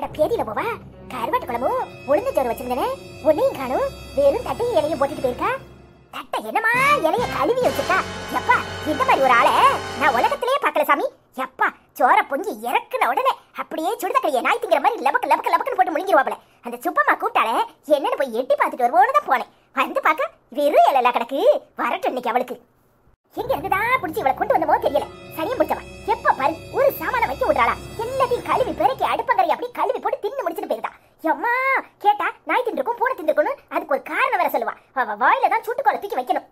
அட பேதியில போவா, கருவாட்டு குழம்பும் உளுந்து சோறு வச்சிருந்தேனே, ஒன்னையும் காணும். வெறும் தட்டையும் இலையும் போட்டுட்டு போயிருக்கா. தட்டை என்னமா இலைய கழுவி வச்சிருக்கா. எப்பா, இந்த மாதிரி ஒரு ஆளை நான் உலகத்திலேயே பார்க்கல சாமி. எப்பா, சோற பொங்கி இறக்குன உடனே அப்படியே சுடுதக்கலையை நாய் திங்கிற மாதிரி லபக்கு லபக்கு லபக்குன்னு போட்டு முழுங்கிடுவாப்ல. அந்த சுப்பம்மா கூப்பிட்டாலே என்னன்னு போய் எட்டி பார்த்துட்டு வருவோன்னு தான் போனேன். வந்து பார்க்க வெறும் இலையில கிடக்கு. வரட்டும் இன்னைக்கு அவளுக்கு. எங்க இருந்துதான் பிடிச்சி இவளை கொண்டு வந்தமோ தெரியல. சரியா பிடிச்சவன் எப்ப பாரு ஒரு சாமான வைக்க விடுறாளா. எல்லாத்தையும் கழுவி பெருக்கி அடுப்பங்கரை அப்படி கழுவி போட்டு தின்னு முடிச்சுட்டு போயிருந்தா. அம்மா கேட்டா நாய் தின்றுக்கும் பூனை தின்றுக்கணும், அதுக்கு ஒரு காரணம் வேற சொல்லுவா. அவ வாயில தான் சூட்டுக்கோலை தூக்கி வைக்கணும்.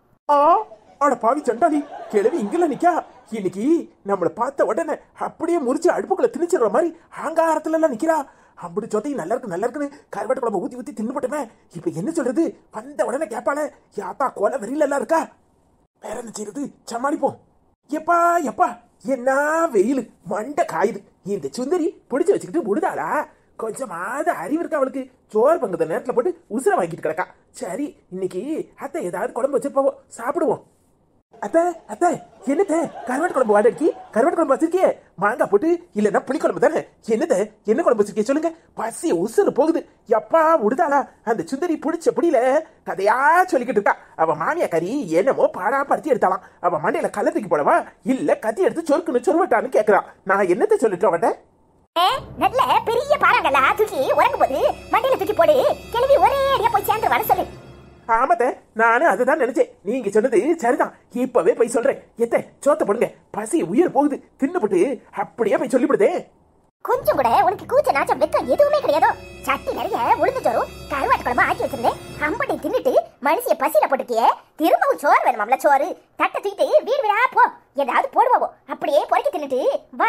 அட பாவி சண்டாளி, கிளவி இங்கல நிக்கா. இன்னைக்கு நம்மள பார்த்த உடனே அப்படியே முறிச்சு அடுப்புக்குள்ள திணிச்சிடுற மாதிரி ஆங்காரத்துல எல்லாம் நிக்கிறா. அப்படி சொத்தையும் நல்லா இருக்கு நல்லா இருக்குன்னு கருவாட்டு குழம்பு ஊத்தி ஊத்தி தின்னு போட்டமே. இப்ப என்ன சொல்றது? வந்த உடனே கேப்பாளே, யாத்தா கோல வெறியில எல்லாம் இருக்கா. வேற என்ன செய்யறது? சமாளிப்போம். எப்பா எப்பா, என்ன வெயில், மண்டை காயுது. இந்த சுந்தரி பிடிச்சு வச்சுக்கிட்டு விடுதாளா? கொஞ்சமாவது அறிவு இருக்கா அவளுக்கு? சோறு பங்குத நேரத்துல போட்டு உசுர வாங்கிட்டு கிடக்கா. சரி, இன்னைக்கு அத்தை ஏதாவது குழம்பு வச்சிருப்போம், சாப்பிடுவோம். அத்தை அத்தை, என்னத்த கருவாட்டு குழம்பு வாடகைக்கு கருவாட்டு குழம்பு வச்சிருக்கியே? மாங்காய் போட்டு இல்லைன்னா புளி குழம்பு தானே? என்னத்த என்ன குழம்பு வச்சிருக்கே சொல்லுங்க. பசி உசுறு போகுது. எப்பா விடுதாளா? அந்த சுந்தரி பிடிச்ச புடியில கதையா சொல்லிக்கிட்டு இருக்கா. அவ மாமியா கறி என்னமோ பாடா படுத்தி எடுத்தாலாம். அவ மண்டையில கலத்துக்கு போடவா இல்ல கத்தி எடுத்து சொருக்குன்னு சொருவட்டான்னு கேட்கறான். நான் என்னத்த சொல்லிட்டு அவட்ட? நல்ல பெரிய பாறாங்கல்ல தூக்கி உறங்கும் போது மண்டையில தூக்கி போடு. கிளவி ஒரே அடியா போய் சேர்ந்து வர சொல்லு. ஆமாத்த, நானும் அதுதான் நினைச்சேன். நீங்க சொன்னது சரிதான். இப்பவே போய் சொல்றேன். எத்த சோத்த போடுங்க, பசி உயிர் போகுது. தின்னுபட்டு அப்படியே போய் சொல்லிவிடுதே. கொஞ்சம் கூட உனக்கு கூச்ச நாச்சம் வெக்கம் எதுவுமே கிடையாதோ? சட்டி நிறைய உளுந்து சோறும் கருவாட்டு குழம்பு ஆக்கி வச்சிருந்தேன். அம்பட்டி தின்னுட்டு மனுஷிய பசியில போட்டுக்கிய. திரும்பவும் சோறு வேணுமாம்ல? சோறு தட்டை தூக்கிட்டு வீடு வீடா போ, ஏதாவது போடுவோம். அப்படியே பொறுக்கி தின்னுட்டு வா.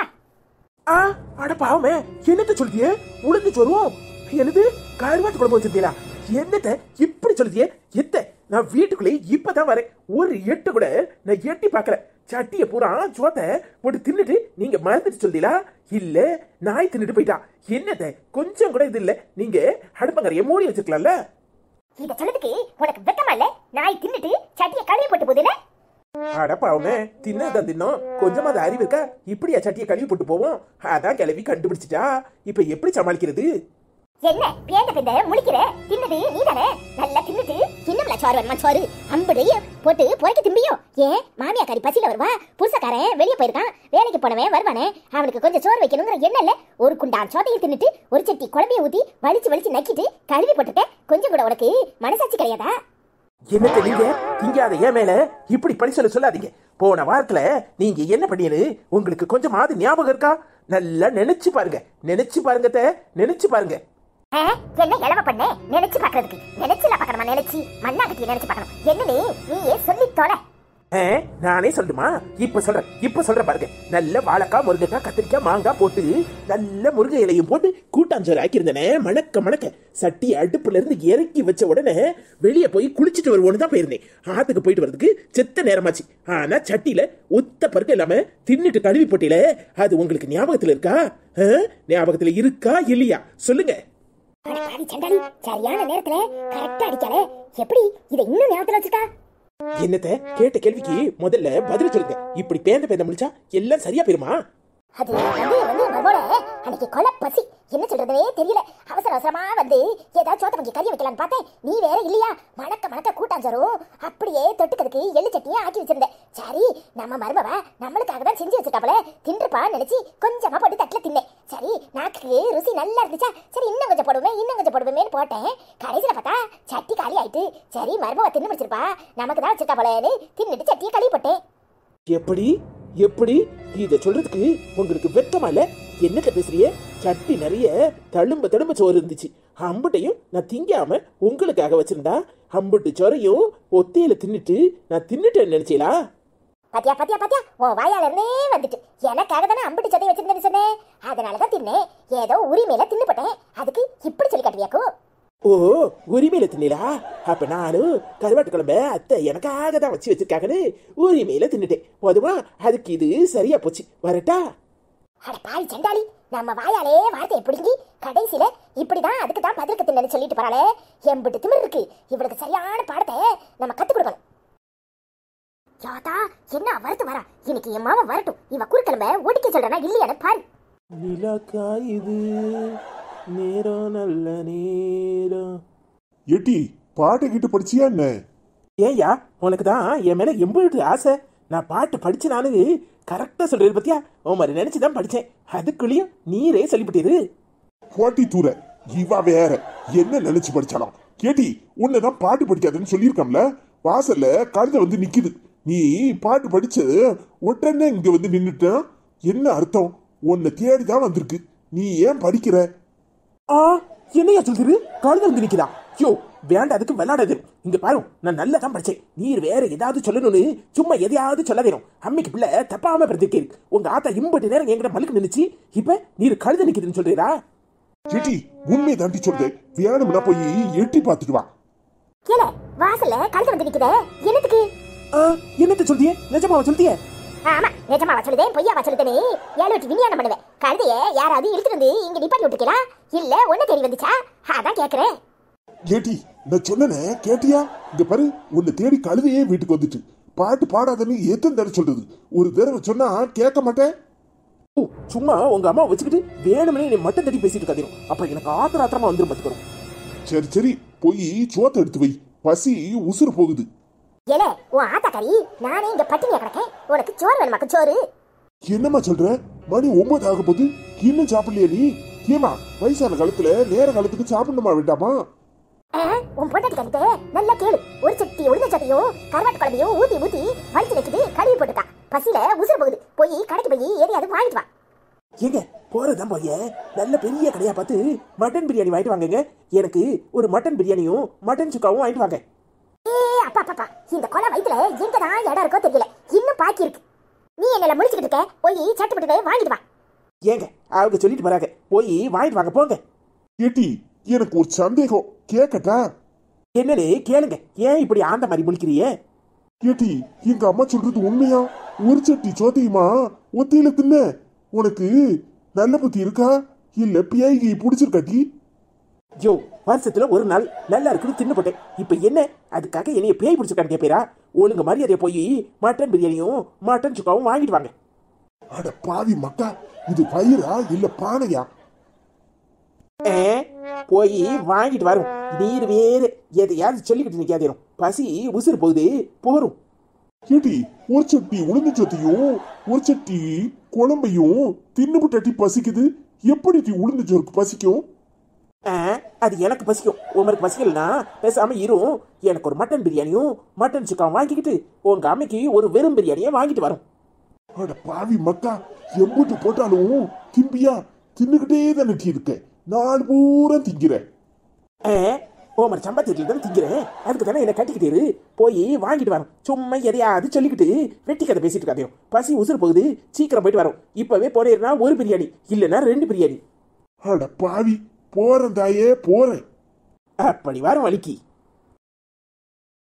அட பாவமே, என்னத்த சொல்லியே? உளுந்து சோறும் என்னது கருவாட்டு குழம்பு வச்சிருந்தீங்களா? என்னத்த இப்படி சொல்லியே? எத்த நான் வீட்டுக்குள்ளே இப்பதான் வரேன். ஒரு எட்டு கூட நான் எட்டி பாக்கல. சட்டிய பூரா சோத்த போட்டு தின்னுட்டு நீங்க மறந்துட்டு சொல்றீங்களா? இல்ல நாய் தின்னுட்டு போயிட்டா. என்னத்த கொஞ்சம் கூட இது இல்ல? நீங்க அடுப்பங்கரைய மூடி வச்சிருக்கலாம்ல? இத சொல்றதுக்கு உனக்கு வெக்கமா இல்ல? நாய் தின்னுட்டு சட்டிய கழுவி போட்டு போகுதுல. அட பாவமே, தின்னதான் தின்னோம். கொஞ்சமாவது அறிவு இருக்கா? இப்படியா சட்டிய கழுவி போட்டு போவோம்? அதான் கிளவி கண்டுபிடிச்சிட்டா. இப்ப எப்படி சமாளிக்கிறது? என்ன பேந்த பேந்த முழிக்கிற? தின்னது நீதானே? நல்லா தின்னுட்டு இன்னும்ல சோறு வேணுமா? சோறு அம்படையும் போட்டு பொறுக்கி திம்பியோ? ஏன் மாமியா கறி பசியில வருவா? புருஷக்காரன் வெளியே போயிருக்கான், வேலைக்கு போனவன் வருவானே, அவனுக்கு கொஞ்சம் சோறு வைக்கணுங்கிற என்ன இல்ல? ஒரு குண்டான் சோத்தையும் தின்னுட்டு ஒரு சட்டி குழம்பையும் ஊத்தி வலிச்சு வலிச்சு நக்கிட்டு கழுவி போட்டுட்ட. கொஞ்சம் கூட உனக்கு மனசாட்சி கிடையாதா? என்னத்த நீங்க திங்காத ஏன் மேல இப்படி பழி சொல்லாதீங்க. போன வாரத்துல நீங்க என்ன பண்ணீரு உங்களுக்கு கொஞ்சமாவது ஞாபகம் இருக்கா? நல்லா நினைச்சு பாருங்க, நினைச்சு பாருங்க, நினைச்சு பாருங்க. என்ன இளவ பண்ண நினைச்சு பாக்குறதுக்கு? நினைச்சுல பாக்கணுமா? நினைச்சு மண்ணாகட்டி நினைச்சு பாக்கணும். என்ன நீயே சொல்லி தொலை. நானே சொல்லுமா? இப்ப சொல்றேன் பாருங்க. நல்ல வாழைக்காய், முருங்கைக்காய், கத்திரிக்காய், மாங்காய் போட்டு நல்ல முருங்கை இலையும் போட்டு கூட்டாஞ்சோறு ஆக்கியிருந்தேனே. மணக்க மணக்க சட்டி அடுப்புல இருந்து இறக்கி வச்ச உடனே வெளியே போய் குளிச்சுட்டு வருவோன்னு தான் போயிருந்தேன். ஆத்துக்கு போயிட்டு வரதுக்கு செத்த நேரமாச்சு. ஆனா சட்டியில ஒத்த பருக்க இல்லாம தின்னுட்டு கழுவி போட்டியில. அது உங்களுக்கு ஞாபகத்துல இருக்கா? ஞாபகத்துல இருக்கா இல்லையா சொல்லுங்க. சரியான நேரத்துல கரெக்டா அடிக்கல. எப்படி இதை இன்னும் ஞாபகத்துல வச்சுட்டா? என்னத்த கேட்ட கேள்விக்கு முதல்ல பதில் சொல்லுங்க. இப்படி பேந்த முடிச்சா எல்லாம் சரியா போயிருமா? அது அன்னைக்கு கொலை பசி என்ன சொல்றதுனே தெரியல. அவசரமா வந்து ஏதாவது சோத்த பங்கி கறி வைக்கலான்னு பார்த்தேன். நீ வேற இல்லையா? மணக்க மணக்க கூட்டாஞ்சோறும் அப்படியே தொட்டுக்கிறதுக்கு எள்ளு சட்னியா ஆக்கி வச்சிருந்தேன். சரி, நம்ம மருமவ நம்மளுக்காக தான் செஞ்சு வச்சிருக்காப்ல, தின்றுப்பா நினைச்சு கொஞ்சமா போட்டு தட்டுல தின்னேன். சரி, நாக்கு ருசி நல்லா இருந்துச்சா? சரி இன்னும் கொஞ்சம் போடுவேன்னு போட்டேன். கடைசியில பார்த்தா சட்டி காலி ஆயிட்டு. சரி, மருமவ தின்னு முடிச்சிருப்பா, நமக்கு தான் வச்சிருக்கா போலன்னு தின்னுட்டு சட்டியை கழுவி போட்டேன். எப்படி எப்படி இத சொல்றதுக்கு உங்களுக்கு வெட்கமா இல்ல? என்னத்த பேசுறிய? சட்டி நிறைய தழும்ப சோறு இருந்துச்சு. அம்புட்டையும் நான் திங்காம உங்களுக்காக வச்சிருந்தா, அம்புட்டு சோறையும் ஒத்தையில தின்னுட்டு நான் தின்னுட்டேன்னு நினைச்சீங்களா? பாத்தியா உன் வாயால இருந்தே வந்துட்டு. எனக்காக தானே அம்புட்டு சோத்தையை வச்சிருந்தேன்னு சொன்னேன். அதனாலதான் தின்னேன். ஏதோ உரிமையில தின்னு போட்டேன். அதுக்கு இப்படி சொல்லி காட்டுவியாக்கும்? ஓ, உரிமையில தின்னீங்களா? அப்ப நானும் கருவாட்டு குழம்ப அத்தை எனக்காக தான் வச்சு வச்சிருக்காங்கன்னு உரிமையில தின்னுட்டேன். போதுமா? அதுக்கு இது சரியா போச்சு. வரட்டா? அட பாவி சண்டாளி, நம்ம வாயாலே வார்த்தையை பிடிங்கி கடைசியில இப்படிதான் அதுக்கு தான் பதிலுக்கு தின்னு சொல்லிட்டு போறாளே. எம்பிட்டு திமிர் இருக்கு. இவளுக்கு சரியான பாடத்தை நம்ம கத்து கொடுக்கணும். யாதா என்ன வரட்டு வரா? இன்னைக்கு என் மாமா வரட்டும். இவ குறுக்கிழமை ஒடிக்க சொல்றனா இல்லையான்னு பாரு. நிலா காயுது நேரம் நல்ல நேரம். எட்டி பாட்டு கிட்ட படிச்சியா என்ன? ஏய்யா, உனக்கு தான் என் மேல எம்பது ஆசை. நான் பாட்டு படிச்சு நானு கரெக்டா சொல்றது பத்தியா? உன் மாதிரி நினைச்சுதான் படிச்சேன். அதுக்குள்ளயும் நீரே சொல்லிவிட்டீரு. போட்டி தூர இவா வேற என்ன நினைச்சு படிச்சாலாம். கேட்டி உன்னதான் பாட்டு படிக்காதுன்னு சொல்லியிருக்கோம்ல. வாசல்ல கழுதை வந்து நிக்குது. நீ பாட்டு படிச்சது உடனே இங்க வந்து நின்னுட்ட. என்ன அர்த்தம்? உன்னை தேடிதான் வந்திருக்கு. நீ ஏன் படிக்கிற? என்னையா சொல்றது? கழுதை வந்து நிக்குதா? யோ வேண்டாம், அதுக்கு விளையாடாது. இங்க பாரு, நான் நல்லா தான் படிச்சேன். நீர் வேற ஏதாவது சொல்லணும்னு சும்மா எதையாவது சொல்ல வேணும். அம்மிக்கு பிள்ளை தப்பாம பிறந்திருக்கேன். உங்க ஆத்தா இம்பட்டு நேரம் என்கிட்ட மலுக்கு நின்னுச்சு. இப்ப நீர் கழுத நிக்குதுன்னு சொல்றீரா? எட்டி உண்மையை தாண்டி சொல்றது. வேணும்னா போய் எட்டி பார்த்துட்டு வா. கேள, வாசல்ல கழுதை வந்து நிக்குதே, என்னத்துக்கு? என்னத்த சொல்லியே? நிஜமாவா சொல்லியே? ஆமா, நிஜமாவா சொல்லுதே, பொய்யாவா சொல்லுதேன்னு 7 விஞ்ஞானம் பண்ணுவேன். கழுதைய யாராவது இழுத்துட்டு வந்து இங்க நிப்பாட்டி விட்டுருக்கா, இல்ல ஒண்ணு தேடி வந்துச்சா? அதான் கேக்குறேன். ஏட்டி நான் சொன்னனே கேட்டியா? இங்க பாரு, உன்னை தேடி கழுதையே வீட்டுக்கு வந்துட்டு. பாட்டு பாடாதன்னு எத்தனை தடவை சொல்றது? ஒரு தடவை சொன்னா கேட்க மாட்டேன். சும்மா உங்க அம்மா வச்சுக்கிட்டு வேணும்னே நீ மட்டும் தட்டி பேசிட்டு இருக்காதீங்க. அப்ப எனக்கு ஆத்திரமா வந்துரும் பாத்துக்கிறோம். சரி சரி, போய் சோத்தை எடுத்து வை. பசி உசுறு போகுது. ஏல, உன் ஆத்தா கறி, நானே இங்க பட்டினியா கிடக்கேன். உனக்கு சோறு வேணுமாக்கு? சோறு என்னம்மா சொல்ற? மணி 9 ஆக போகுது, இன்னும் சாப்பிடலையா நீ? ஏமா வயசான காலத்துல நேர காலத்துக்கு சாப்பிடணுமா வேண்டாமா? உன் பொண்டாட்டி கறிட்டு நல்லா கேளு. ஒரு சட்டி உளுந்த சட்டியும் கருவாட்டு குழம்பையும் ஊத்தி ஊத்தி வலிச்சு வைக்குது, கழுவி போட்டுட்டா. பசியில உசுறு போகுது. போய் கடைக்கு போய் எதையாவது வாங்கிட்டு வா. ஏங்க போறதுதான் போய நல்ல பெரிய கடையா பார்த்து மட்டன் பிரியாணி வாங்கிட்டு வாங்க. எனக்கு ஒரு மட்டன் பிரியாணியும் மட்டன் சுக்காவும் வாங்கிட்டு வாங்க. அப்பா அப்பா, இந்த கொலை வயித்துல எங்கதான் இடம் இருக்கோ தெரியல. இன்னும் பாக்கி இருக்கு. நீ என்னல முடிச்சுக்கிட்டு இருக்க? போய் சட்டுப்பட்டு வாங்கிட்டு வா. ஏங்க அவங்க சொல்லிட்டு போறாங்க, போய் வாங்கிட்டு வாங்க போங்க. ஏட்டி எனக்கு ஒரு சந்தேகம், கேட்கட்டா? என்னன்னு கேளுங்க. ஏன் இப்படி ஆந்த மாதிரி முழிக்கிறியே? ஏட்டி எங்க அம்மா சொல்றது உண்மையா? ஒரு சட்டி சோத்தையுமா ஒத்தியில தின்ன? உனக்கு நல்ல புத்தி இருக்கா இல்ல பியாய்க்கு பிடிச்சிருக்காட்டி? யோ, வருஷத்துல ஒரு நாள் நல்லா இருக்குன்னு தின்னு போட்டேன். இப்ப என்ன அதுக்காக என்னைய பேய் பிடிச்சிருக்கான்னு கேட்பேரா? ஒழுங்கு மரியாதையை போய் மட்டன் பிரியாணியும் மட்டன் சுக்காவும் வாங்கிட்டு வாங்க. அட பாவி மக்கா, இது பயிரா இல்ல பானையா? போய் வாங்கிட்டு வரும். நீர் வேறு எதையாவது சொல்லிக்கிட்டு நிக்காதேரும். பசி உசுறு போகுது, போரும். ஏட்டி ஒரு சட்டி உளுந்து சோத்தையும் ஒரு சட்டி குழம்பையும் தின்னுபுட்டாட்டி பசிக்குது. எப்படி உளுந்து சோறுக்கு பசிக்கும்? அது எனக்கு பசிக்கும். உமருக்கு பசிக்கலனா பேசாம இரும். எனக்கு ஒரு மட்டன் பிரியாணியும் மட்டன் சுக்காவும் வாங்கிக்கிட்டு உங்க அம்மைக்கு ஒரு வெறும் பிரியாணியை வாங்கிட்டு வரும். அட பாவி மக்கா, எம்புட்டு போட்டாலும் திம்பியா? தின்னுகிட்டே தான் நெட்டி இருக்க. நாலு பூரா திங்கிற. ஓமர் சம்பாத்தியத்தில் தான் திங்கிறேன். அதுக்கு தானே என்ன கட்டிக்கிட்டேரு. போய் வாங்கிட்டு வரோம். சும்மா எதையாவது சொல்லிக்கிட்டு வெட்டி கதை பேசிட்டு இருக்காதையும். பசி உசுறு போகுது, சீக்கிரம் போயிட்டு வரோம். இப்பவே போனேன்னா ஒரு பிரியாணி இல்லைன்னா 2 பிரியாணி. அட பாவி, போறேன் தாயே போறேன். அப்படி வரும் வலிக்கு.